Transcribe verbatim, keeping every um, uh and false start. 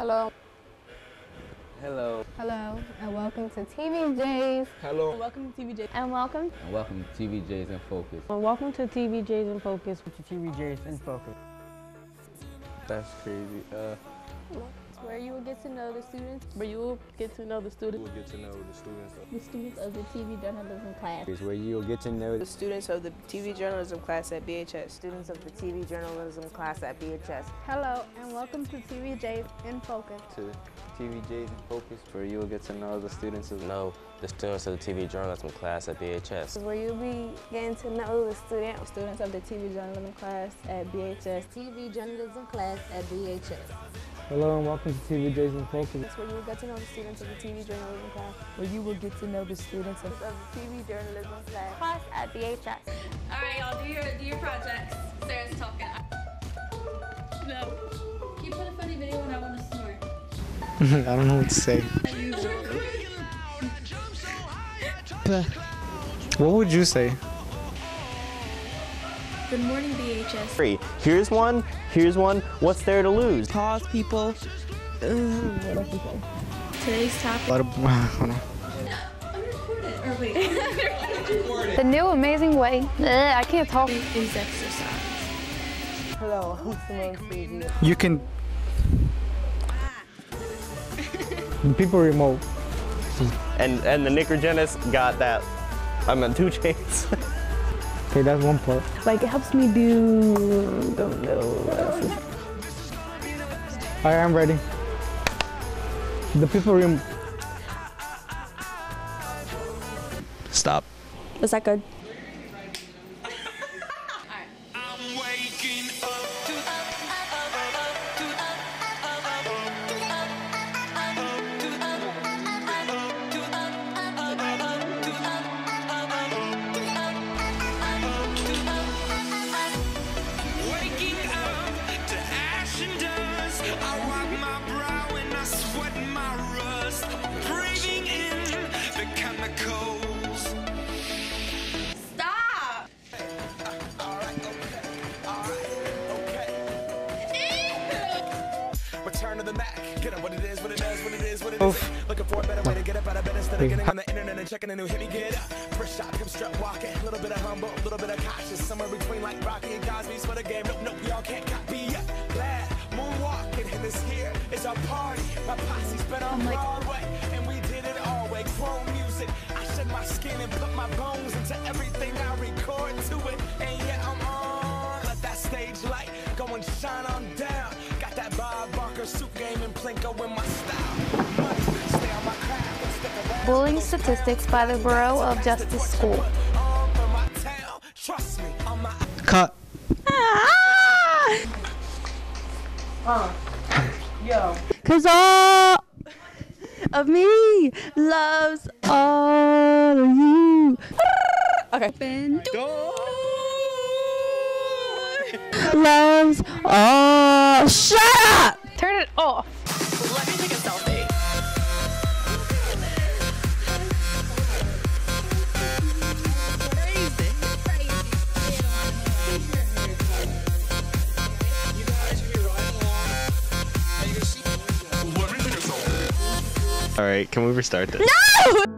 Hello. Hello. Hello, and welcome to T V J's. Hello. And welcome to T V J's. And welcome. And welcome to T V J's in Focus. And welcome to T V J's in Focus. To T V J's in Focus. That's crazy. Uh, It's where you will get to know the students. Where you will get to know the students. We'll get to know the students of The students of the T V journalism class. is where you'll get to know The students of the T V journalism class at B H S. Students of the T V journalism class at B H S. Hello, and welcome to T V J's in Focus. To T V J's in Focus, where you will get to know the students of know the students of the T V journalism class at B H S. Where you'll be getting to know the student, students of the T V journalism class at B H S. T V journalism class at B H S. Hello and welcome to T V J's in Focus. That's where you will get to know the students of the T V journalism class. Where you will get to know the students of Of the T V journalism class. Class at B H S. All right, y'all, do your do your projects. Sarah's talking. No. Can you put a funny video when I want to snort? I don't know what to say. What would you say? Good morning, B H S. Three. Here's one. Here's one. What's there to lose? Pause, people. Today's topic. A lot of, hold on. Unrecorded. Or wait. The new amazing way. Ugh, I can't talk. Is exercise. Hello, I'm Simone Stevie. You can. The people remote. And and the Nickergenis got that. I mean, two chains. Okay, that's one part. Like, it helps me do, don't know. All right, I'm ready. The people remote. Stop. Is that good? Stop! Return to the Mac. Get up what it is, what it does, what it is, what it is. Looking for a better way to get up out of bed instead of getting on the internet and checking a new hit me get up. First shot, come strut walking. A little bit of humble, a little bit of cautious. Somewhere between like Rocky and Cosby's for the game. Nope, nope, y'all can't copy yet. Glad moonwalking, and this here is our party. My posse's been on Broadway, and we did it all way. Chrome music. I shed my skin and put my bones into everything I record to it. And yeah, I'm on. Let that stage light go and shine on down. Got that Bob Barker suit game and Plinko in my style. Money, stay on my craft and stick around. Bullying statistics by the Bureau of Justice School. Trust me, on my Cut. Cause all of me loves all of you. Okay. Loves all. Shut up! Turn it off. Let me take a selfie. All right, can we restart this? No!